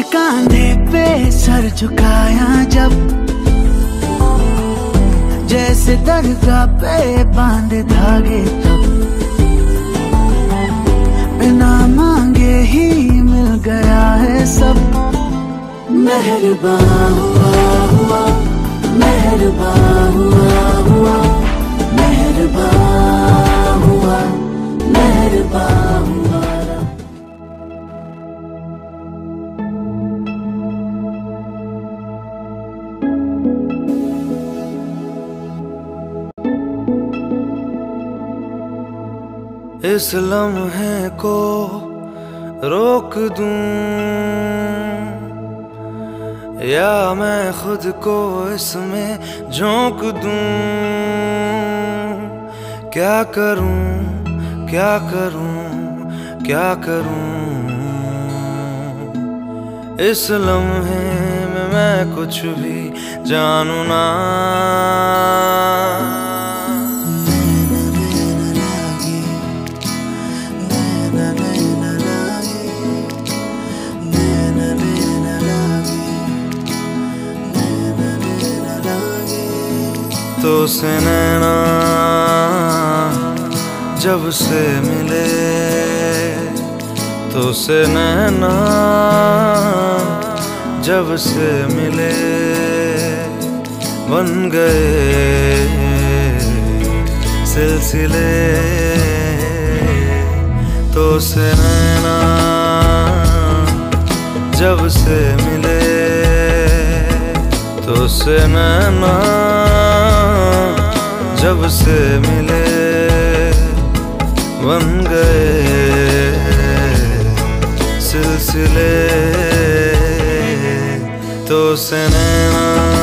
कांधे पे सर झुकाया जब, जैसे दरगाह पे बांधे धागे तब, बिना मांगे ही मिल गया है सब। मेहरबान हुआ हुआ, मेहरबान हुआ हुआ, मेहरबान हुआ, मेहरबान हुआ। इस लम्हे को रोक दूं या मैं खुद को इसमें झोंक दूं, क्या करूं क्या करूं क्या करूं। इस लम्हे में मैं कुछ भी जानू ना, तो से नैना जब से मिले, तो से नैना जब से मिले, बन गए सिलसिले। तो से नैना जब से मिले, तो से नैना जब से मिले, बन गए सिलसिले। तो से नैना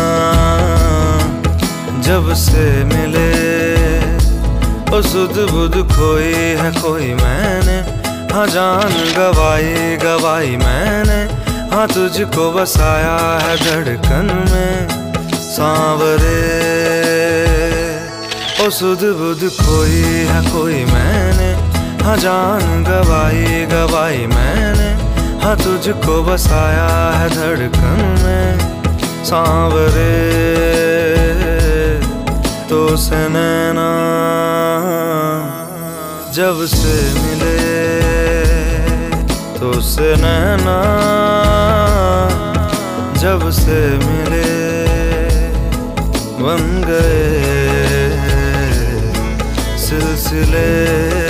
जब से मिले, ओ सुध बुध खोई है कोई मैंने, हाँ जान गवाई गवाई मैंने, हाँ तुझको बसाया है धड़कन में सांवरे। ओ सुध बुध खोई है कोई मैंने, हाँ जान गवाई गवाई मैंने, हाँ तुझको बसाया है धड़कन में सांवरे। तो से नैना जब से मिले, तो से नैना जब से मिले, बन गए सिलसिले।